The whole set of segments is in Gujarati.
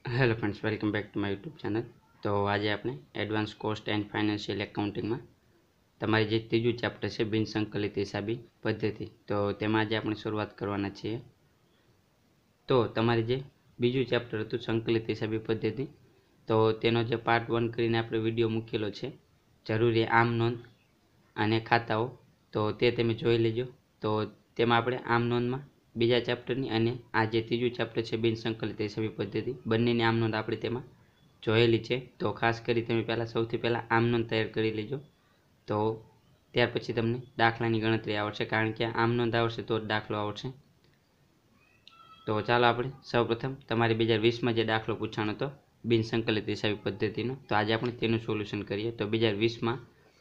Hello friends, welcome back to my YouTube channel. તો આજે આપણે એડવાન્સ કોસ્ટ એન્ડ ફાઇનાન્શિયલ એકાઉન્ટિંગમાં તમારી જે ત્રીજું ચેપ્ટર છે બિનસંકલિત હિસાબી પદ્ધતિ, તો તેમાં આજે આપણે શરૂઆત કરવાના છીએ. તો તમારી જે બીજું ચેપ્ટર હતું સંકલિત હિસાબી પદ્ધતિ, તો તેનો જે પાર્ટ 1 કરીને આપણે વિડીયો મૂકેલો છે જરૂરી આમ નોંધ અને ખાતાઓ, તો તે તમે જોઈ લેજો. તો તેમાં આપણે આમ નોંધમાં બીજા ચેપ્ટરની અને આ જે ત્રીજું ચેપ્ટર છે બિનસંકલિત હિસાબી પદ્ધતિ, બંનેની આમ નોંધ આપણે તેમાં જોયેલી છે. તો ખાસ કરી તમે સૌથી પહેલાં આમ નોંધ તૈયાર કરી લેજો. તો ત્યાર પછી તમને દાખલાની ગણતરી આવડશે, કારણ કે આમ નોંધ આવડશે તો જ દાખલો આવડશે. તો ચાલો આપણે સૌપ્રથમ તમારી 2020માં જે દાખલો પૂછાણો હતો બિનસંકલિત હિસાબી પદ્ધતિનો, તો આજે આપણે તેનું સોલ્યુશન કરીએ. તો 2020માં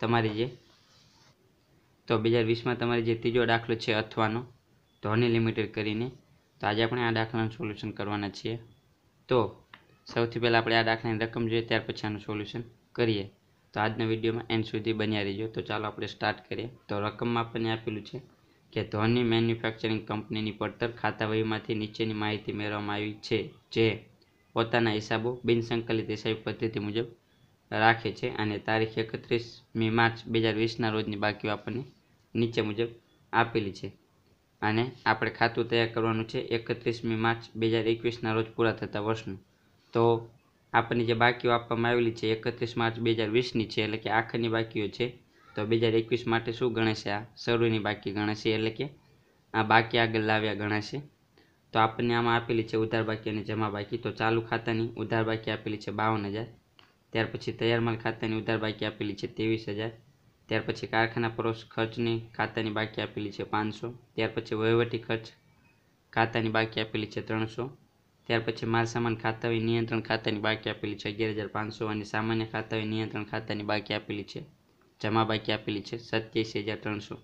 તમારી જે ત્રીજો દાખલો છે અથવાનો ધોની લિમિટેડ કરીને, તો આજે આપણે આ દાખલાનું સોલ્યુશન કરવાના છીએ. તો સૌથી પહેલાં આપણે આ દાખલાની રકમ જોઈએ, ત્યાર પછી આનું સોલ્યુશન કરીએ. તો આજના વિડીયોમાં એન્ડ સુધી બન્યા રહીજો. તો ચાલો આપણે સ્ટાર્ટ કરીએ. તો રકમમાં આપણને આપેલું છે કે ધોની મેન્યુફેક્ચરિંગ કંપનીની પડતર ખાતા વહીમાંથી નીચેની માહિતી મેળવવામાં આવી છે, જે પોતાના હિસાબો બિનસંકલિત હિસાબી પદ્ધતિ મુજબ રાખે છે અને તારીખ 31મી માર્ચ 2020ના રોજની બાકીઓ આપણને નીચે મુજબ આપેલી છે. અને આપણે ખાતું તૈયાર કરવાનું છે 31મી માર્ચ 2021ના રોજ પૂરા થતા વર્ષનું. તો આપણને જે બાકીઓ આપવામાં આવેલી છે 31 માર્ચ 2020ની છે, એટલે કે આખરની બાકીઓ છે. તો 2021 માટે શું ગણાશે? આ શરૂની બાકી ગણાશે, એટલે કે આ બાકી આગળ લાવ્યા ગણાશે. તો આપણને આમાં આપેલી છે ઉધાર બાકી અને જમા બાકી. તો ચાલુ ખાતાની ઉધાર બાકી આપેલી છે 52,000. ત્યાર પછી તૈયાર માલ ખાતાની ઉધાર બાકી આપેલી છે 23,000. ત્યાર પછી કારખાના પરોક્ષ ખર્ચની ખાતાની બાકી આપેલી છે 500. ત્યાર પછી વહીવટી ખર્ચ ખાતાની બાકી આપેલી છે 300. ત્યાર પછી માલ સામાન ખાતાવી નિયંત્રણ ખાતાની બાકી આપેલી છે 11,500 અને સામાન્ય ખાતાવી નિયંત્રણ ખાતાની બાકી આપેલી છે જમા બાકી આપેલી છે 87,300.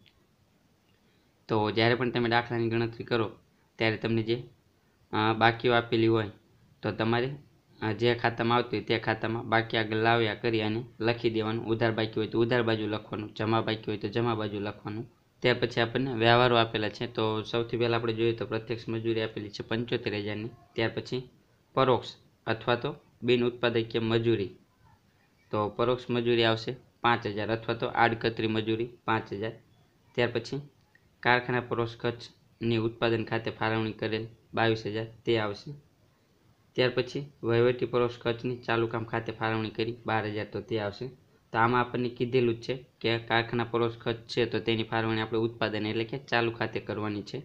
તો જ્યારે પણ તમે દાખલાની ગણતરી કરો ત્યારે તમને જે બાકીઓ આપેલી હોય તો તમારે જે ખાતામાં આવતી હોય તે ખાતામાં બાકી આગળ લાવ્યા કરી અને લખી દેવાનું. ઉધાર બાકી હોય તો ઉધાર બાજુ લખવાનું, જમા બાકી હોય તો જમા બાજુ લખવાનું. ત્યાર પછી આપણને વ્યવહારો આપેલા છે. તો સૌથી પહેલાં આપણે જોઈએ તો પ્રત્યક્ષ મજૂરી આપેલી છે 75,000ની. ત્યાર પછી પરોક્ષ અથવા તો બિન ઉત્પાદકીય મજૂરી, તો પરોક્ષ મજૂરી આવશે 5,000 અથવા તો આડકતરી મજૂરી 5,000. ત્યાર પછી કારખાના પરોક્ષ ખર્ચની ઉત્પાદન ખાતે ફાળવણી કરેલ 22,000 તે આવશે. ત્યાર પછી વહીવટી પરોક્ષ ખર્ચની ચાલુ કામ ખાતે ફાળવણી કરી 12,000, તો તે આવશે. તો આમાં આપણને કીધેલું જ છે કે કારખાના પરોક્ષ ખર્ચ છે તો તેની ફાળવણી આપણે ઉત્પાદન એટલે કે ચાલુ ખાતે કરવાની છે.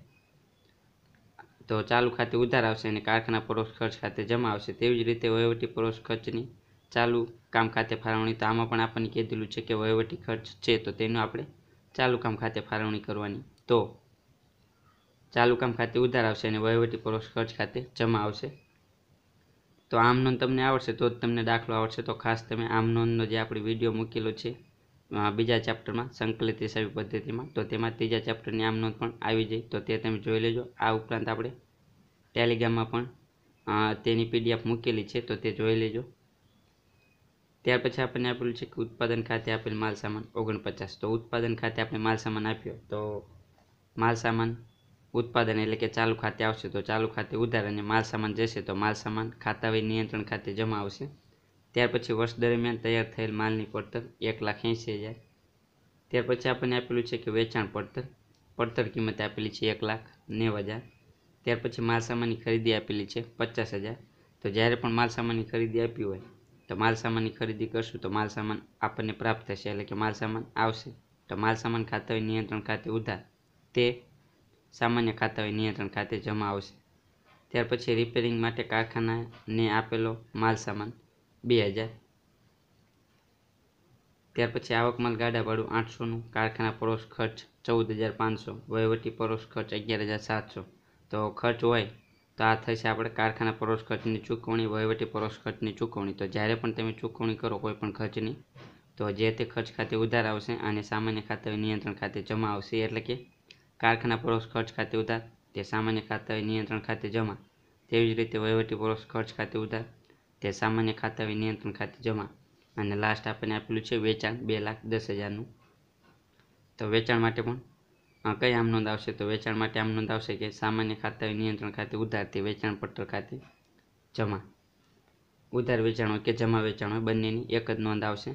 તો ચાલુ ખાતે ઉધાર આવશે અને કારખાના પરોક્ષ ખર્ચ ખાતે જમા આવશે. તેવી જ રીતે વહીવટી પરોક્ષ ખર્ચની ચાલુ કામ ખાતે ફાળવણી, તો આમાં પણ આપણને કીધેલું છે કે વહીવટી ખર્ચ છે તો તેનું આપણે ચાલુ કામ ખાતે ફાળવણી કરવાની. તો ચાલુ કામ ખાતે ઉધાર આવશે અને વહીવટી પરોક્ષ ખર્ચ ખાતે જમા આવશે. તો આમ નોંધ તમને આવડશે તો જ તમને દાખલો આવડશે. તો ખાસ તમે આમ નોંધનો જે આપણે વિડીયો મૂકેલો છે બીજા ચેપ્ટરમાં સંકલિત હિસાબી પદ્ધતિમાં, તો તેમાં ત્રીજા ચેપ્ટરની આમ નોંધ પણ આવી જાય, તો તે તમે જોઈ લેજો. આ ઉપરાંત આપણે ટેલિગ્રામમાં પણ તેની PDF મૂકેલી છે, તો તે જોઈ લેજો. ત્યાર પછી આપણને આપેલું છે કે ઉત્પાદન ખાતે આપેલ માલ સામાન 49. તો ઉત્પાદન ખાતે આપણે માલ સામાન આપ્યો તો માલ સામાન ઉત્પાદન એટલે કે ચાલુ ખાતે આવશે, તો ચાલુ ખાતે ઉધાર અને માલ સામાન જશે તો માલ સામાન ખાતાવી નિયંત્રણ ખાતે જમા આવશે. ત્યાર પછી વર્ષ દરમિયાન તૈયાર થયેલ માલની પડતર 1,80,000. ત્યાર પછી આપણને આપેલું છે કે વેચાણ પડતર કિંમત આપેલી છે 1,90,000. ત્યાર પછી માલ સામાનની ખરીદી આપેલી છે 50,000. તો જ્યારે પણ માલ સામાનની ખરીદી આપી હોય તો માલ સામાનની ખરીદી કરશું તો માલ સામાન આપણને પ્રાપ્ત થશે, એટલે કે માલ સામાન આવશે. તો માલ સામાન ખાતાવી નિયંત્રણ ખાતે ઉધાર તે સામાન્ય ખાતાવી નિયંત્રણ ખાતે જમા આવશે. ત્યાર પછી રિપેરિંગ માટે કારખાનાને આપેલો માલ સામાન 2,000. ત્યાર પછી આવક માલ ગાડા ભાડું 800નું, કારખાના પરોક્ષ ખર્ચ 14,500, વહીવટી પરોક્ષ ખર્ચ 11,700. તો ખર્ચ હોય તો આ થશે આપણે કારખાના પરોક્ષ ખર્ચની ચૂકવણી, વહીવટી પરોક્ષ ખર્ચની ચૂકવણી. તો જ્યારે પણ તમે ચૂકવણી કરો કોઈ પણ ખર્ચની, તો જે તે ખર્ચ ખાતે ઉધાર આવશે અને સામાન્ય ખાતાવી નિયંત્રણ ખાતે જમા આવશે, એટલે કે કારખાના પરોક્ષ ખર્ચ ખાતે ઉધાર તે સામાન્ય ખાતાવી નિયંત્રણ ખાતે જમા. તેવી જ રીતે વહીવટી પરોક્ષ ખર્ચ ખાતે ઉધાર તે સામાન્ય ખાતાવી નિયંત્રણ ખાતે જમા. અને લાસ્ટ આપણને આપેલું છે વેચાણ 2,10,000નું. તો વેચાણ માટે પણ કઈ આમ નોંધ આવશે? તો વેચાણ માટે આમ નોંધ આવશે કે સામાન્ય ખાતાવી નિયંત્રણ ખાતે ઉધાર તે વેચાણ પડતર ખાતે જમા. ઉધાર વેચાણ હોય કે જમા વેચાણ હોય બંનેની એક જ નોંધ આવશે।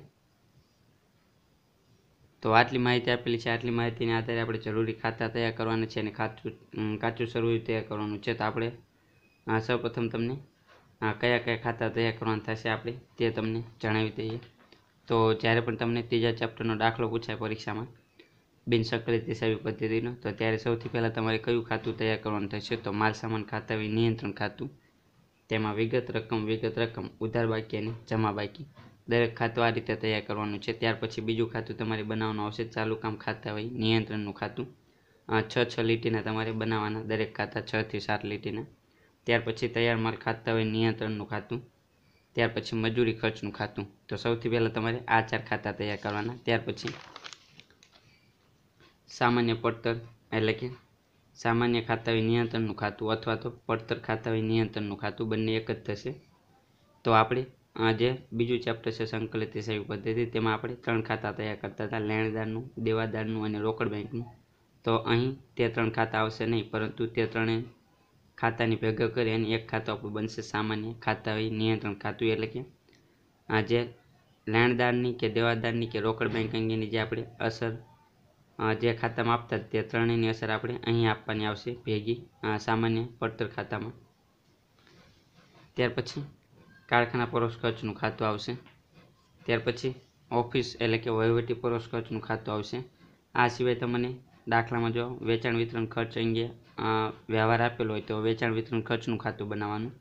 તો આટલી માહિતી આપેલી છે। આટલી માહિતીના આધારે આપણે જરૂરી ખાતા તૈયાર કરવાના છે અને કાચું સરવૈયું તૈયાર કરવાનું છે। તો આપણે સૌપ્રથમ તમને કયા કયા ખાતા તૈયાર કરવાના થશે આપણે તે તમને જણાવી દઈએ। તો જ્યારે પણ તમને ત્રીજા ચેપ્ટરનો દાખલો પૂછાય પરીક્ષામાં બિનસંકલિત હિસાબી પદ્ધતિનો, તો ત્યારે સૌથી પહેલાં તમારે કયું ખાતું તૈયાર કરવાનું થશે? તો માલ સામાન ખાતા નિયંત્રણ ખાતું। તેમાં વિગત રકમ, ઉધાર બાકી અને જમા બાકી દરેક ખાતું આ રીતે તૈયાર કરવાનું છે। ત્યાર પછી બીજું ખાતું તમારે બનાવવાનું આવશે ચાલુ કામ ખાતા હોય નિયંત્રણનું ખાતું। 6 લીટીના તમારે બનાવવાના દરેક ખાતા 6 થી 7 લીટીના। ત્યાર પછી તૈયાર માલ ખાતા હોય નિયંત્રણનું ખાતું। ત્યાર પછી મજૂરી ખર્ચનું ખાતું। તો સૌથી પહેલાં તમારે આ 4 ખાતા તૈયાર કરવાના। ત્યાર પછી સામાન્ય પડતર એટલે કે સામાન્ય ખાતા હોય નિયંત્રણનું ખાતું અથવા તો પડતર ખાતા હોય નિયંત્રણનું ખાતું બંને એક જ થશે। તો આપણે જે બીજું ચેપ્ટર છે સંકલિત હિસાબી પદ્ધતિ, તેમાં આપણે 3 ખાતા તૈયાર કરતા હતા, લેણદારનું, દેવાદારનું અને રોકડ બેંકનું। તો અહીં તે 3 ખાતા આવશે નહીં, પરંતુ તે ત્રણેય ખાતાની ભેગા કરી અને એક ખાતું આપણું બનશે સામાન્ય ખાતા હોય નિયંત્રણ ખાતું। એટલે કે આ જે લેણદારની કે દેવાદારની કે રોકડ બેંક અંગેની જે આપણે અસર જે ખાતામાં આપતા તે ત્રણેયની અસર આપણે અહીં આપવાની આવશે ભેગી સામાન્ય પડતર ખાતામાં। ત્યાર પછી કારખાના પરોક્ષ ખર્ચનું ખાતું આવશે। ત્યાર પછી ઓફિસ એટલે કે વહીવટી પરોક્ષ ખર્ચનું ખાતું આવશે। આ સિવાય તમને દાખલામાં જો વેચાણ વિતરણ ખર્ચ અંગે વ્યવહાર આપેલો હોય તો વેચાણ વિતરણ ખર્ચનું ખાતું બનાવવાનું।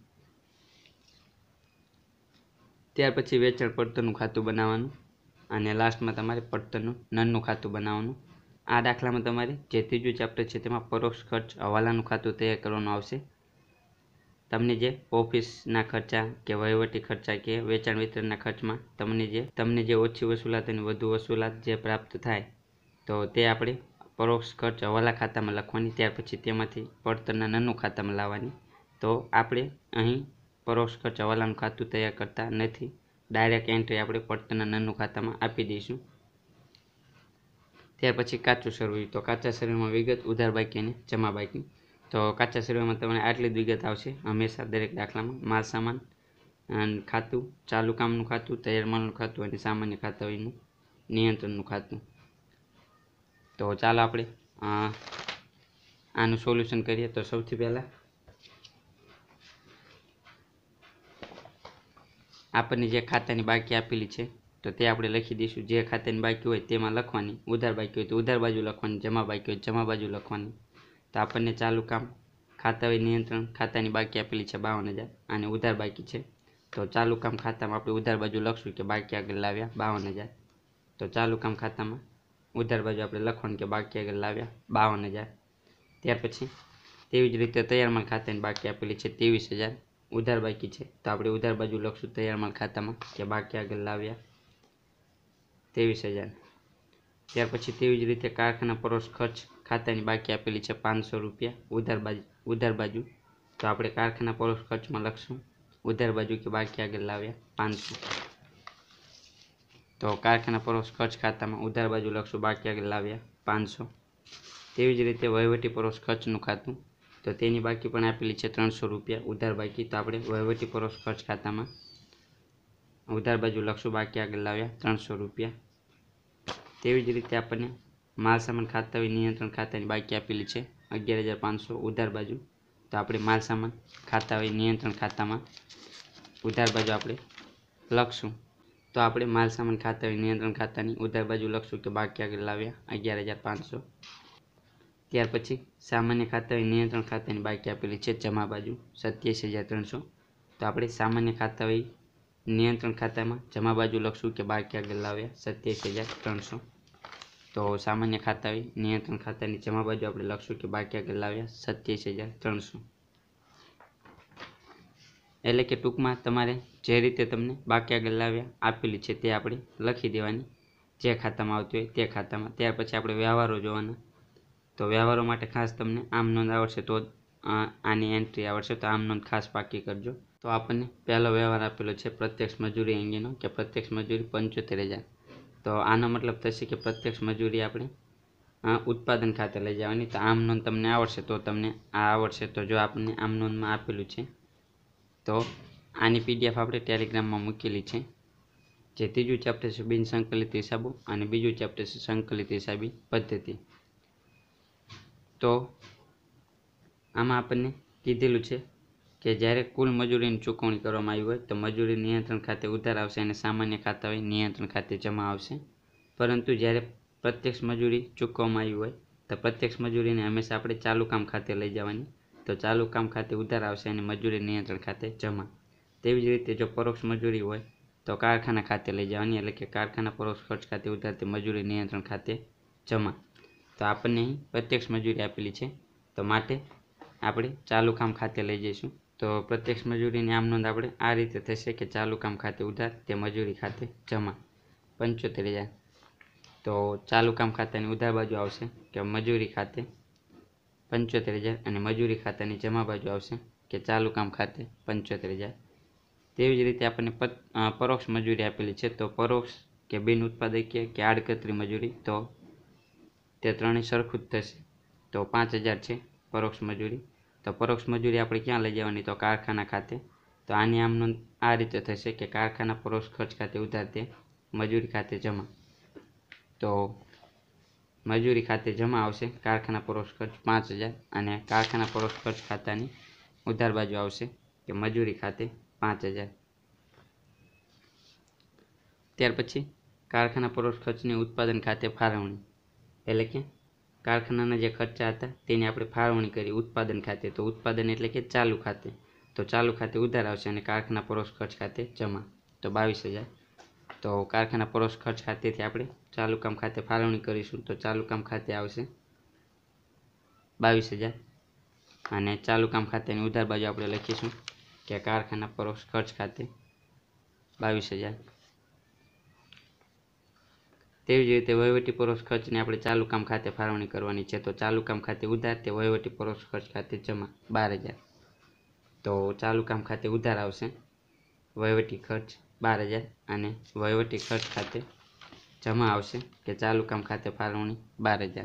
ત્યાર પછી વેચાણ પડતરનું ખાતું બનાવવાનું અને લાસ્ટમાં તમારે પડતરનું નનનું ખાતું બનાવવાનું। આ દાખલામાં તમારે જે ત્રીજું ચેપ્ટર છે તેમાં પરોક્ષ ખર્ચ હવાલાનું ખાતું તૈયાર કરવાનું આવશે। તમને જે ઓફિસના ખર્ચા કે વહીવટી ખર્ચા કે વેચાણ વિતરણના ખર્ચમાં તમને જે ઓછી વસૂલાત અને વધુ વસૂલાત જે પ્રાપ્ત થાય તો તે આપણે પરોક્ષ ખર્ચ હવાલા ખાતામાં લખવાની। ત્યાર પછી તેમાંથી પડતરના નનનું ખાતામાં લાવવાની। તો આપણે અહીં પરોક્ષ ખર્ચ હવાલાનું ખાતું તૈયાર કરતા નથી, ડાયરેક્ટ એન્ટ્રી આપણે પડતરના નનનું ખાતામાં આપી દઈશું। ત્યાર પછી કાચું સરવૈયું। તો કાચા સરવૈયામાં વિગત, ઉધાર બાકી અને જમા બાકી। તો કાચા સરવૈયામાં તમને આટલી જ વિગત આવશે હંમેશા દરેક દાખલામાં। માલ સામાન ખાતું, ચાલુ કામનું ખાતું, તૈયાર માલનું ખાતું અને સામાન્ય ખાતા હોયનું નિયંત્રણનું ખાતું। તો ચાલો આપણે આનું સોલ્યુશન કરીએ। તો સૌથી પહેલાં આપણને જે ખાતાની બાકી આપેલી છે તો તે આપણે લખી દઈશું। જે ખાતાની બાકી હોય તેમાં લખવાની, ઉધાર બાકી હોય તો ઉધાર બાજુ લખવાની, જમા બાકી હોય જમા બાજુ લખવાની। તો આપણને ચાલુ કામ ખાતા હોય નિયંત્રણ ખાતાની બાકી આપેલી છે 52,000 અને ઉધાર બાકી છે। તો ચાલુ કામ ખાતામાં આપણે ઉધાર બાજુ લખશું કે બાકી આગળ લાવ્યા 52,000। તો ચાલુ કામ ખાતામાં ઉધાર બાજુ આપણે લખવાનું કે બાકી આગળ લાવ્યા 52,000। ત્યાર પછી તેવી જ રીતે તૈયાર માલ ખાતાની બાકી આપેલી છે 23,000, ઉધાર બાકી છે તો આપણે ઉધાર બાજુ લખશું તૈયાર માલ ખાતામાં કે બાકી આગળ લાવ્યા 23,000। ત્યાર પછી તેવી જ રીતે કારખાના પરોક્ષ ખર્ચ ખાતાની બાકી આપેલી છે 500 રૂપિયા, ઉધાર બાજુ તો આપણે કારખાના પરોક્ષ ખર્ચમાં લખશું ઉધાર બાજુ કે બાકી આગળ લાવ્યા 500। તો કારખાના પરોક્ષ ખર્ચ ખાતામાં ઉધાર બાજુ લખશું બાકી આગળ લાવ્યા 500। તેવી જ રીતે વહીવટી પરોક્ષ ખર્ચનું ખાતું, તો તેની બાકી પણ આપેલી છે 300 રૂપિયા, ઉધાર બાકી તો આપણે વહીવટી પરોક્ષ ખર્ચ ખાતામાં ઉધાર બાજુ લખશું બાકી આગળ લાવ્યા 300 રૂપિયા। તેવી જ રીતે આપણને માલ સામાન ખાતા હોય નિયંત્રણ ખાતાની બાકી આપેલી છે 11,500, ઉધાર બાજુ તો આપણે માલ સામાન ખાતા હોય નિયંત્રણ ખાતામાં ઉધાર બાજુ આપણે લખશું। તો આપણે માલ સામાન ખાતા હોય નિયંત્રણ ખાતાની ઉધાર બાજુ લખશું કે બાકી આગળ લાવ્યા 11,500। ત્યાર પછી સામાન્ય ખાતા હોય નિયંત્રણ ખાતાની બાકી આપેલી છે જમા બાજુ 27,300। તો આપણે સામાન્ય ખાતા હોય નિયંત્રણ ખાતામાં જમા બાજુ લખશું કે બાકી આગળ લાવ્યા 27,300। તો સામાન્ય ખાતા હોય નિયંત્રણ ખાતાની જમા બાજુ આપણે લખશું કે બાકી આગળ લાવ્યા 27,300। એટલે કે ટૂંકમાં તમારે જે રીતે તમને બાકી આગળ લાવ્યા આપેલી છે તે આપણે લખી દેવાની જે ખાતામાં આવતી હોય તે ખાતામાં। ત્યાર પછી આપણે વ્યવહારો જોવાના। તો વ્યવહારો માટે ખાસ તમને આમ નોંધ આવડશે તો આની એન્ટ્રી આવડશે, તો આમ નોંધ ખાસ પાકી કરજો। તો આપણને પહેલો વ્યવહાર આપેલો છે પ્રત્યક્ષ મજૂરી અંગેનો કે પ્રત્યક્ષ મજૂરી 75,000। તો આનો મતલબ થશે કે પ્રત્યક્ષ મજૂરી આપણે ઉત્પાદન ખાતે લઈ જવાની। તો આમ નોંધ તમને આવડશે તો તમને આ આવડશે। તો જો આપણને આમ નોંધમાં આપેલું છે તો આની PDF આપણે ટેલિગ્રામમાં મૂકેલી છે. જે ત્રીજું ચેપ્ટર છે બિન સંકલિત હિસાબો અને બીજું ચેપ્ટર છે સંકલિત હિસાબી પદ્ધતિ. તો આમાં આપણને કીધેલું છે કે જ્યારે કુલ મજૂરીની ચૂકવણી કરવામાં આવી હોય તો મજૂરી નિયંત્રણ ખાતે ઉધાર આવશે અને સામાન્ય ખાતા હોય નિયંત્રણ ખાતે જમા આવશે. પરંતુ જ્યારે પ્રત્યક્ષ મજૂરી ચૂકવવામાં આવી હોય તો પ્રત્યક્ષ મજૂરીને હંમેશા આપણે ચાલુ કામ ખાતે લઈ જવાની. તો ચાલુ કામ ખાતે ઉધાર આવશે અને મજૂરી નિયંત્રણ ખાતે જમા. તેવી જ રીતે જો પરોક્ષ મજૂરી હોય તો કારખાના ખાતે લઈ જવાની, એટલે કે કારખાના પરોક્ષ ખર્ચ ખાતે ઉધાર તે મજૂરી નિયંત્રણ ખાતે જમા. તો આપણને અહીં પ્રત્યક્ષ મજૂરી આપેલી છે, તો માટે આપણે ચાલુ કામ ખાતે લઈ જઈશું. તો પ્રત્યક્ષ મજૂરીની આમ નોંધ આપણે આ રીતે થશે કે ચાલુ કામ ખાતે ઉધાર તે મજૂરી ખાતે જમા 75,000. તો ચાલુ કામ ખાતાની ઉધાર બાજુ આવશે કે મજૂરી ખાતે 75,000 અને મજૂરી ખાતાની જમા બાજુ આવશે કે ચાલુ કામ ખાતે 75,000. તેવી જ રીતે આપણને પરોક્ષ મજૂરી આપેલી છે. તો પરોક્ષ કે બિન ઉત્પાદકીય કે આડકતરી મજૂરી, તો તે ત્રણેય સરખું જ થશે. તો 5,000 છે પરોક્ષ મજૂરી. તો પરોક્ષ મજૂરી આપણે ક્યાં લઈ જવાની? તો કારખાના ખાતે. તો આની આમ નોંધ આ રીતે થશે કે કારખાના પરોક્ષ ખર્ચ ખાતે ઉધાર તે મજૂરી ખાતે જમા. તો મજૂરી ખાતે જમા આવશે કારખાના પરોક્ષ ખર્ચ 5,000 અને કારખાના પરોક્ષ ખર્ચ ખાતાની ઉધાર બાજુ આવશે કે મજૂરી ખાતે 5,000. ત્યાર પછી કારખાના પરોક્ષ ખર્ચની ઉત્પાદન ખાતે ફાળવણી, એટલે કે કારખાનાના જે ખર્ચા હતા તેની આપણે ફાળવણી કરી ઉત્પાદન ખાતે. તો ઉત્પાદન એટલે કે ચાલુ ખાતે. તો ચાલુ ખાતે ઉધાર આવશે અને કારખાના પરોક્ષ ખર્ચ ખાતે જમા. તો 22,000. તો કારખાના પરોક્ષ ખર્ચ ખાતેથી આપણે ચાલુ કામ ખાતે ફાળવણી કરીશું. તો ચાલુ કામ ખાતે આવશે 22,000 અને ચાલુ કામ ખાતેની ઉધાર બાજુ આપણે લખીશું કે કારખાના પરોક્ષ ખર્ચ ખાતે 22,000. તેવી જ રીતે વહીવટી પરોક્ષ ખર્ચની આપણે ચાલુ કામ ખાતે ફાળવણી કરવાની છે. તો ચાલુ કામ ખાતે ઉધાર તે વહીવટી પરોક્ષ ખર્ચ ખાતે જમા 12,000. તો ચાલુ કામ ખાતે ઉધાર આવશે વહીવટી ખર્ચ 12,000 અને વહીવટી ખર્ચ ખાતે જમા આવશે કે ચાલુ કામ ખાતે ફાળવણી 12,000.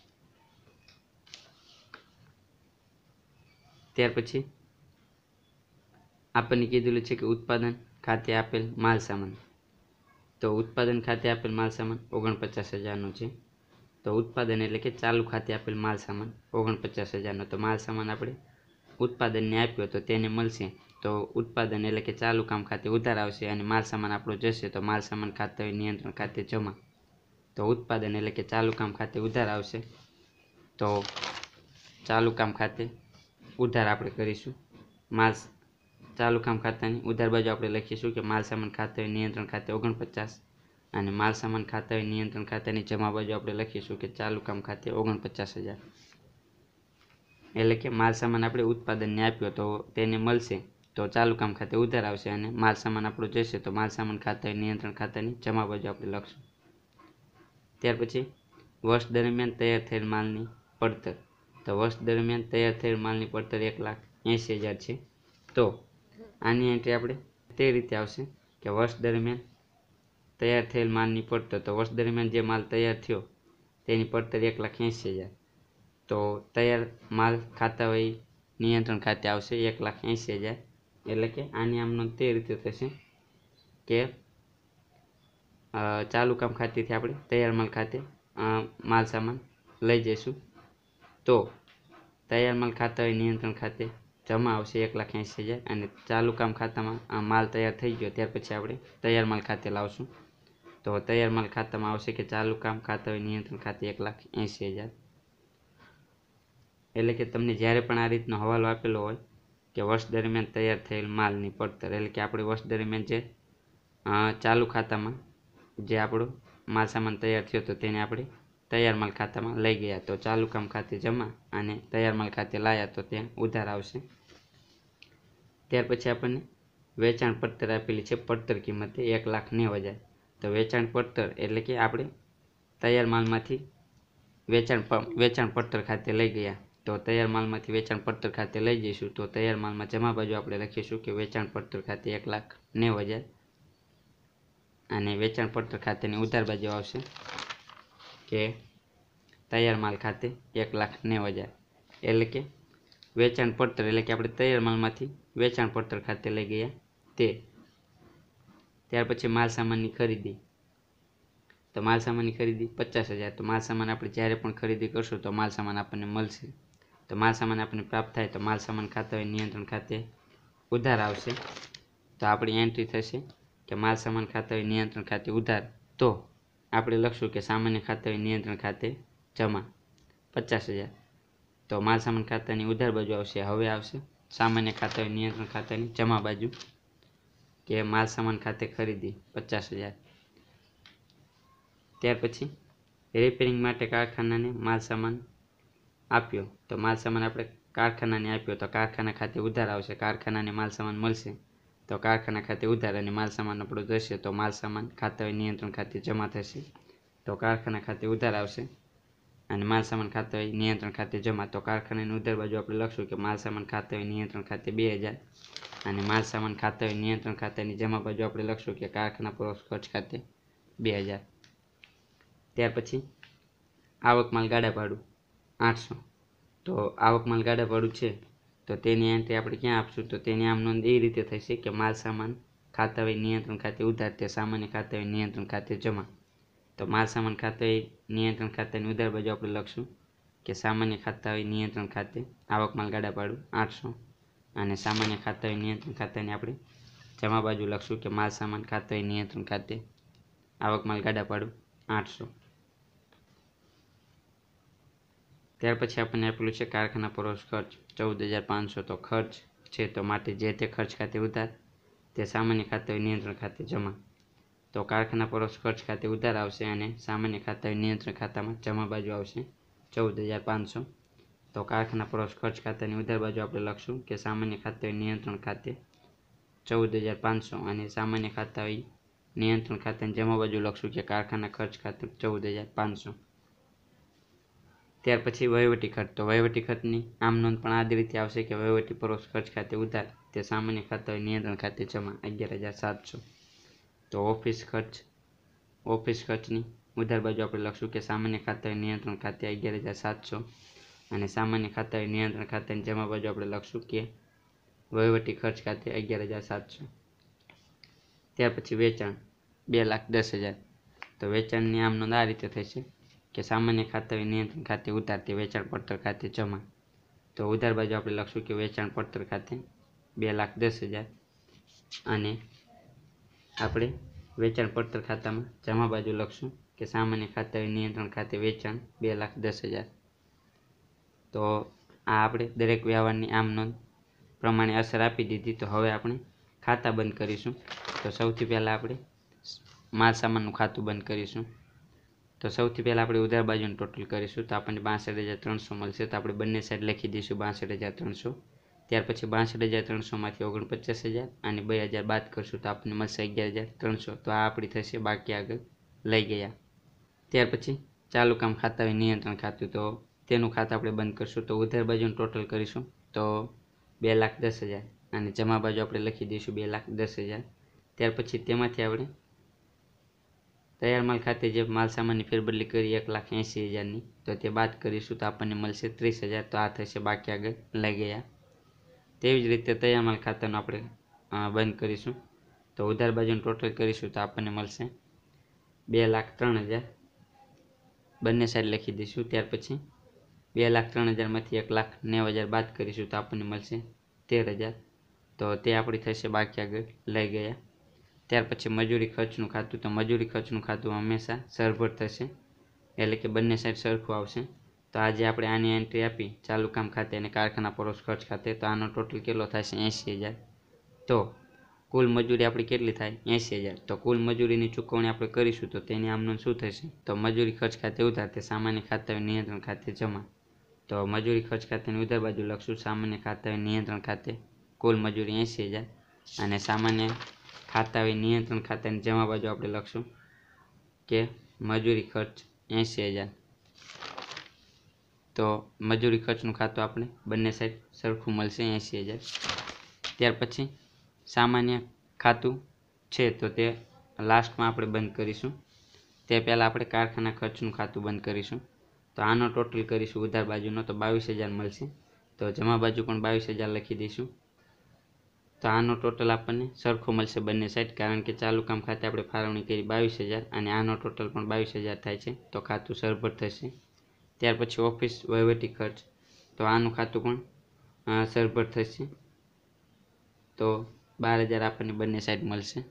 ત્યાર પછી આપણને કીધેલું છે કે ઉત્પાદન ખાતે આપેલ માલ સામાન. તો ઉત્પાદન ખાતે આપેલ માલ સામાન 49,000નો છે. તો ઉત્પાદન એટલે કે ચાલુ ખાતે આપેલ માલ સામાન 49,000નો. તો માલ સામાન આપણે ઉત્પાદનને આપ્યો તો તેને મળશે. તો ઉત્પાદન એટલે કે ચાલુ કામ ખાતે ઉધાર આવશે અને માલ સામાન આપણો જશે તો માલ સામાન ખાતે નિયંત્રણ ખાતે જમા. તો ઉત્પાદન એટલે કે ચાલુ કામ ખાતે ઉધાર આવશે. તો ચાલુ કામ ખાતે ઉધાર આપણે કરીશું. ચાલુ કામ ખાતાની ઉધાર બાજુ આપણે લખીશું કે માલ સામાન ખાતે નિયંત્રણ ખાતે 49 અને માલ સામાન ખાતે નિયંત્રણ ખાતાની જમા બાજુ આપણે લખીશું કે ચાલુ કામ ખાતે 49,000. એટલે કે માલ સામાન આપણે ઉત્પાદનને આપ્યો તો તેને મળશે તો ચાલુ કામ ખાતે ઉધાર આવશે અને માલ સામાન આપણો જશે તો માલ સામાન ખાતે નિયંત્રણ ખાતાની જમા બાજુ આપણે લખશું. ત્યાર પછી વર્ષ દરમિયાન તૈયાર થયેલ માલની પડતર. તો વર્ષ દરમિયાન તૈયાર થયેલ માલની પડતર 1,80,000 છે. તો આની એન્ટ્રી આપણે તે રીતે આવશે કે વર્ષ દરમિયાન તૈયાર થયેલ માલની પડતર. તો વર્ષ દરમિયાન જે માલ તૈયાર થયો તેની પડતર 1,80,000. તો તૈયાર માલ ખાતા હોય નિયંત્રણ ખાતે આવશે 1,80,000. એટલે કે આની આમનો તે રીતે થશે કે ચાલુ કામ ખાતેથી આપણે તૈયાર માલ ખાતે માલ સામાન લઈ જઈશું. તો તૈયાર માલ ખાતા હોય નિયંત્રણ ખાતે જમા આવશે 1,80,000 અને ચાલુ કામ ખાતામાં માલ તૈયાર થઈ ગયો ત્યાર પછી આપણે તૈયાર માલ ખાતે લાવશું. તો તૈયાર માલ ખાતામાં આવશે કે ચાલુ કામ ખાતા હોય નિયંત્રણ ખાતે 1,80,000. એટલે કે તમને જ્યારે પણ આ રીતનો હવાલો આપેલો હોય કે વર્ષ દરમિયાન તૈયાર થયેલ માલની પડતર, એટલે કે આપણે વર્ષ દરમિયાન જે ચાલુ ખાતામાં જે આપણો માલ સામાન તૈયાર થયો તો તેને આપણે તૈયાર માલ ખાતામાં લઈ ગયા તો ચાલુ કામ ખાતે જમા અને તૈયાર માલ ખાતે લાયા તો ત્યાં ઉધાર આવશે. ત્યાર પછી આપણને વેચાણ પડતર આપેલી છે. પડતર કિંમત 1,90,000. તો વેચાણ પડતર એટલે કે આપણે તૈયાર માલમાંથી વેચાણ પડતર ખાતે લઈ ગયા તો તૈયાર માલમાંથી વેચાણ પડતર ખાતે લઈ જઈશું. તો તૈયાર માલમાં જમા બાજુ આપણે લખીશું કે વેચાણ પડતર ખાતે 1,90,000 અને વેચાણ પડતર ખાતેની ઉધાર બાજુ આવશે કે તૈયાર માલ ખાતે 1,90,000. એટલે કે વેચાણ પડતર એટલે કે આપણે તૈયાર માલમાંથી વેચાણ પડતર ખાતે લઈ ગયા તે. ત્યાર પછી માલ સામાનની ખરીદી, તો માલ સામાનની ખરીદી 50,000. તો માલ સામાન આપણે જ્યારે પણ ખરીદી કરશું તો માલ સામાન આપણને મળશે. તો માલ સામાન આપણને પ્રાપ્ત થાય તો માલ સામાન ખાતા હોય નિયંત્રણ ખાતે ઉધાર આવશે. તો આપણી એન્ટ્રી થશે કે માલ સામાન ખાતા હોય નિયંત્રણ ખાતે ઉધાર. તો આપણે લખશું કે સામાન્ય ખાતા હોય નિયંત્રણ ખાતે જમા 50,000. તો માલ સામાન ખાતાની ઉધાર બાજુ આવશે. હવે આવશે સામાન્ય ખાતા હોય નિયંત્રણ ખાતાની જમા બાજુ કે માલ સામાન ખાતે ખરીદી 50,000. ત્યાર પછી રિપેરિંગ માટે કારખાનાને માલ સામાન આપ્યો. તો માલ સામાન આપણે કારખાનાને આપ્યો તો કારખાના ખાતે ઉધાર આવશે. કારખાનાને માલ સામાન મળશે તો કારખાના ખાતે ઉધાર, અને માલ સામાન આપણો જશે તો માલ સામાન ખાતા હોય નિયંત્રણ ખાતે જમા થશે. તો કારખાના ખાતે ઉધાર આવશે અને માલ સામાન ખાતા હોય નિયંત્રણ ખાતે જમા. તો કારખાનાની ઉધાર બાજુ આપણે લખશું કે માલ સામાન ખાતા હોય નિયંત્રણ ખાતે 2,000 અને માલ સામાન ખાતા હોય નિયંત્રણ ખાતાની જમા બાજુ આપણે લખશું કે કારખાના પરોક્ષ ખર્ચ ખાતે 2,000. ત્યાર પછી આવક માલ ગાડા ભાડું 800. તો આવક માલ ગાડા ભાડું છે તો તેની એન્ટ્રી આપણે ક્યાં આપશું? તો તેની આમ નોંધ એ રીતે થશે કે માલ સામાન ખાતા હોય નિયંત્રણ ખાતે ઉધાર તે સામાન્ય ખાતા હોય નિયંત્રણ ખાતે જમા. તો માલ સામાન ખાતા હોય નિયંત્રણ ખાતાની ઉધાર બાજુ આપણે લખશું કે સામાન્ય ખાતા હોય નિયંત્રણ ખાતે આવક માલ ગાડા ભાડું 800 અને સામાન્ય ખાતા હોય નિયંત્રણ ખાતાની આપણે જમા બાજુ લખશું કે માલ સામાન ખાતા હોય નિયંત્રણ ખાતે આવક માલ ગાડા ભાડું 800. ત્યાર પછી આપણને આપેલું છે કારખાના પરોક્ષ ખર્ચ 14,500. તો ખર્ચ છે તો માટે જે તે ખર્ચ ખાતે ઉધાર તે સામાન્ય ખાતા હોય નિયંત્રણ ખાતે જમા. તો કારખાના પરોક્ષ ખર્ચ ખાતે ઉધાર આવશે અને સામાન્ય ખાતા હોય નિયંત્રણ ખાતામાં જમા બાજુ આવશે 14,500. તો કારખાના પરોક્ષ ખર્ચ ખાતાની ઉધાર બાજુ આપણે લખશું કે સામાન્ય ખાતા હોય નિયંત્રણ ખાતે 14,500 અને સામાન્ય ખાતા હોય નિયંત્રણ ખાતાની જમા બાજુ લખશું કે કારખાના ખર્ચ ખાતે 14,500. ત્યાર પછી વહીવટી ખર્ચ. તો વહીવટી ખર્ચની આમ નોંધ પણ આ જ રીતે આવશે કે વહીવટી પરોક્ષ ખર્ચ ખાતે ઉધાર તે સામાન્ય ખાતા હોય નિયંત્રણ ખાતે જમા 11,700. તો ઓફિસ ખર્ચની ઉધાર બાજુ આપણે લખશું કે સામાન્ય ખાતા હોય નિયંત્રણ ખાતે 11,700 અને સામાન્ય ખાતા હોય નિયંત્રણ ખાતાની જમા બાજુ આપણે લખશું કે વહીવટી ખર્ચ ખાતે 11,700. ત્યાર પછી વેચાણ 2,10,000. તો વેચાણની આમ નોંધ આ રીતે થશે કે સામાન્ય ખાતા હોય નિયંત્રણ ખાતે ઉધાર તે વેચાણ પડતર ખાતે જમા. તો ઉધાર બાજુ આપણે લખશું કે વેચાણ પડતર ખાતે 2,10,000 અને આપણે વેચાણ પડતર ખાતામાં જમા બાજુ લખશું કે સામાન્ય ખાતા હોય નિયંત્રણ ખાતે વેચાણ 2,10,000. તો આ આપણે દરેક વ્યવહારની આમ નોંધ પ્રમાણે અસર આપી દીધી. તો હવે આપણે ખાતા બંધ કરીશું. તો સૌથી પહેલાં આપણે માલ સામાનનું ખાતું બંધ કરીશું. તો સૌથી પહેલાં આપણે ઉધાર બાજુનું ટોટલ કરીશું. તો આપણને 62,300 મળશે. તો આપણે બંને સાઈડ લખી દઈશું 62,300. ત્યાર પછી 62,300માંથી 49,000 અને 2,000 બાદ કરશું તો આપણને મળશે 11,300. તો આ આપણી થશે બાકી આગળ લઈ ગયા. ત્યાર પછી ચાલુ કામ ખાતા હોય નિયંત્રણ ખાતું, તો તેનું ખાતું આપણે બંધ કરશું. તો ઉધાર બાજુનું ટોટલ કરીશું તો 2,10,000 અને જમા બાજુ આપણે લખી દઈશું 2,10,000. ત્યાર પછી તેમાંથી આપણે તૈયાર માલ ખાતે જે માલ સામાનની ફેરબદલી કરી 1,80,000ની તો તે બાદ કરીશું તો આપણને મળશે 30,000. તો આ થશે બાકી આગળ લઈ ગયા. તેવી જ રીતે તૈયાર માલ ખાતાનું આપણે બંધ કરીશું. તો ઉધાર બાજુનું ટોટલ કરીશું તો આપણને મળશે 2,03,000. બંને સાઈડ લખી દઈશું. ત્યાર પછી 2,03,000માંથી 1,90,000 બાદ કરીશું તો આપણને મળશે 13,000. તો તે આપણી થશે બાકી આગળ લઈ ગયા. ત્યાર પછી મજૂરી ખર્ચનું ખાતું. તો મજૂરી ખર્ચનું ખાતું હંમેશા સરભર થશે, એટલે કે બંને સાઈડ સરખું આવશે. તો આજે આપણે આની એન્ટ્રી આપી ચાલુ કામ ખાતે અને કારખાના પરોક્ષ ખર્ચ ખાતે. તો આનો ટોટલ કેટલો થશે? 80,000. તો કુલ મજૂરી આપણી કેટલી થાય? 80,000. તો કુલ મજૂરીની ચૂકવણી આપણે કરીશું તો તેની આમનું શું થશે? તો મજૂરી ખર્ચ ખાતે ઉધાર તે સામાન્ય ખાતા હોય નિયંત્રણ ખાતે જમા. તો મજૂરી ખર્ચ ખાતાની ઉધાર બાજુ લખશું સામાન્ય ખાતા હોય નિયંત્રણ ખાતે કુલ મજૂરી 80,000 અને સામાન્ય ખાતા હોય નિયંત્રણ ખાતાની જમા બાજુ આપણે લખશું કે મજૂરી ખર્ચ 80,000. તો મજૂરી ખર્ચનું ખાતું આપણે બંને સાઈડ સરખું મળશે 80,000. ત્યાર પછી સામાન્ય ખાતું છે તો તે લાસ્ટમાં આપણે બંધ કરીશું. તે પહેલાં આપણે કારખાના ખર્ચનું ખાતું બંધ કરીશું. તો આનો ટોટલ કરીશું ઉધાર બાજુનો તો 22,000 મળશે. તો જમા બાજુ પણ 22,000 લખી દઈશું. તો આનો ટોટલ આપણને સરખો મળશે બંને સાઈડ, કારણ કે ચાલુ કામ ખાતે આપણે ફાળવણી કરી 22,000 અને આનો ટોટલ પણ 22,000 થાય છે, તો ખાતું સરભર થશે. ત્યાર પછી ઓફિસ વહીવટી ખર્ચ, તો આનું ખાતું પણ સરભર થશે, તો 12,000 આપણને બંને સાઈડ મળશે.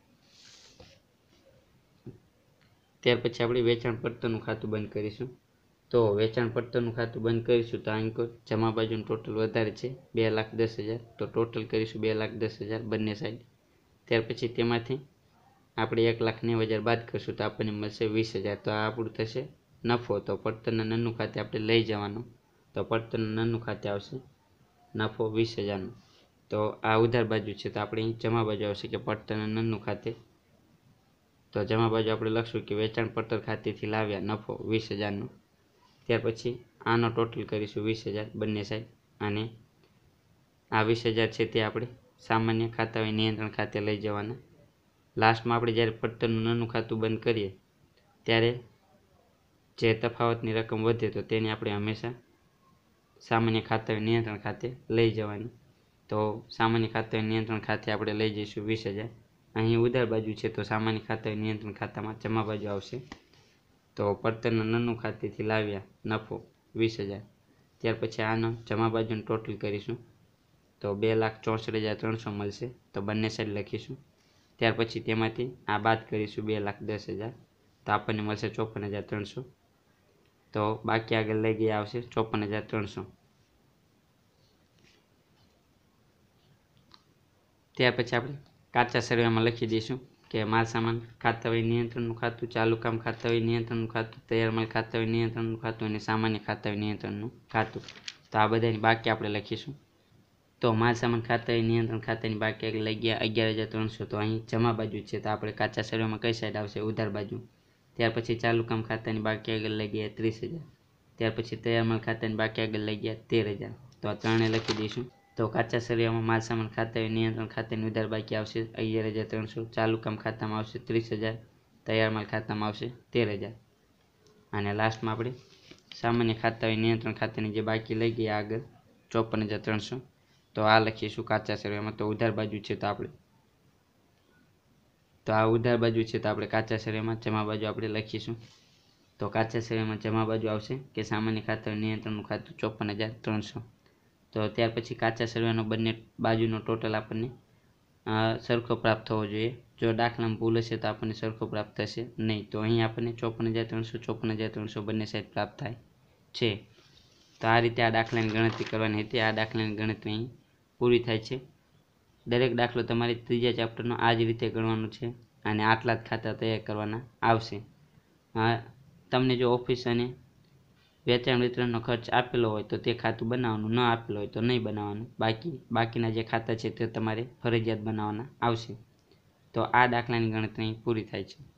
ત્યાર પછી આપણે વેચાણ પડતરનું ખાતું બંધ કરીશું. તો વેચાણ પડતરનું ખાતું બંધ કરીશું તો અહીં જમા બાજુનું ટોટલ વધારે છે 2,10,000, તો ટોટલ કરીશું 2,10,000 બંને સાઈડ. ત્યાર પછી તેમાંથી આપણે 1,90,000 બાદ કરશું તો આપણને મળશે 20,000, તો આ આપણું થશે નફો. તો પડતરના નન્નું ખાતે આપણે લઈ જવાનું, તો પડતરના નન્નું ખાતે આવશે નફો 20,000નો. તો આ ઉધાર બાજુ છે, તો આપણે અહીં જમા બાજુ આવશે કે પડતરના નન્નું ખાતે, તો જમા બાજુ આપણે લખશું કે વેચાણ પડતર ખાતેથી લાવ્યા નફો 20,000નો. ત્યાર પછી આનો ટોટલ કરીશું 20,000 બંને સાઈડ, અને આ 20,000 છે તે આપણે સામાન્ય ખાતા હોય નિયંત્રણ ખાતે લઈ જવાના. લાસ્ટમાં આપણે જ્યારે પડતરનું નાનું ખાતું બંધ કરીએ ત્યારે જે તફાવતની રકમ વધે તો તેને આપણે હંમેશા સામાન્ય ખાતા હોય નિયંત્રણ ખાતે લઈ જવાની. તો સામાન્ય ખાતા હોય નિયંત્રણ ખાતે આપણે લઈ જઈશું 20,000. અહીં ઉધાર બાજુ છે, તો સામાન્ય ખાતા હોય નિયંત્રણ ખાતામાં જમા બાજુ આવશે. તો પડતરના નાનું ખાતેથી લાવ્યા નફો 20,000. ત્યાર પછી આનો જમા બાજુનું ટોટલ કરીશું તો 2,64,300 મળશે, તો બંને સાઈડ લખીશું. ત્યાર પછી તેમાંથી આ બાદ કરીશું 2,10,000, તો આપણને મળશે 54,300. તો બાકી આગળ લઈ ગયા આવશે 54,300. ત્યાર પછી આપણે કાચા સરવાળામાં લખી દઈશું કે માલ સામાન ખાતા હોય નિયંત્રણનું ખાતું, ચાલુ કામ ખાતા હોય નિયંત્રણનું ખાતું, તૈયાર માલ ખાતા હોય નિયંત્રણનું ખાતું અને સામાન્ય ખાતા હોય નિયંત્રણનું ખાતું. તો આ બધાની બાકી આપણે લખીશું. તો માલ સામાન ખાતા હોય નિયંત્રણ ખાતાની બાકી આગળ લઈ ગયા 11,300. તો અહીં જમા બાજુ છે, તો આપણે કાચા સરવાળામાં કઈ સાઈડ આવશે? ઉધાર બાજુ. ત્યાર પછી ચાલુ કામ ખાતાની બાકી આગળ લઈ ગયા 30,000. ત્યાર પછી તૈયાર માલ ખાતાની બાકી આગળ લઈ ગયા 13,000. તો આ ત્રણે લખી દઈશું. તો કાચા સરવાળામાં માલ સામાન ખાતા હોય નિયંત્રણ ખાતાની ઉધાર બાકી આવશે 11,300, ચાલુ કામ ખાતામાં આવશે 30,000, તૈયાર માલ ખાતામાં આવશે 13,000, અને લાસ્ટમાં આપણે સામાન્ય ખાતા હોય નિયંત્રણ ખાતાની જે બાકી લઈ ગયા આગળ 54,300. તો આ લખીશું કાચા સરવાળામાં. તો ઉધાર બાજુ છે, તો આ ઉધાર બાજુ છે, તો આપણે કાચા સરવાળામાં જમા બાજુ આપણે લખીશું. તો કાચા સરવાળામાં જમા બાજુ આવશે કે સામાન્ય ખાતા હોય નિયંત્રણનું ખાતું 54,300. તો ત્યાર પછી કાચા સરવાળાનો બંને બાજુનો ટોટલ આપણને સરખો પ્રાપ્ત થવો જોઈએ. જો દાખલામાં ભૂલ હશે તો આપણને સરખો પ્રાપ્ત થશે નહીં. તો અહીં આપણને 54,300 54,300 બંને સાઈડ પ્રાપ્ત થાય છે. તો આ રીતે આ દાખલાની ગણતરી કરવાની હતી. આ દાખલાની ગણતરી અહીં પૂરી થાય છે. દરેક દાખલો તમારે ત્રીજા ચેપ્ટરનો આ જ રીતે ગણવાનો છે, અને આટલા જ ખાતા તૈયાર કરવાના આવશે. તમને જો ઓફિસ અને વેચાણ વિતરણનો ખર્ચ આપેલો હોય તો તે ખાતું બનાવવાનું, ન આપેલો હોય તો નહીં બનાવવાનું. બાકીના જે ખાતા છે તે તમારે ફરજિયાત બનાવવાના આવશે. તો આ દાખલાની ગણતરી પૂરી થાય છે.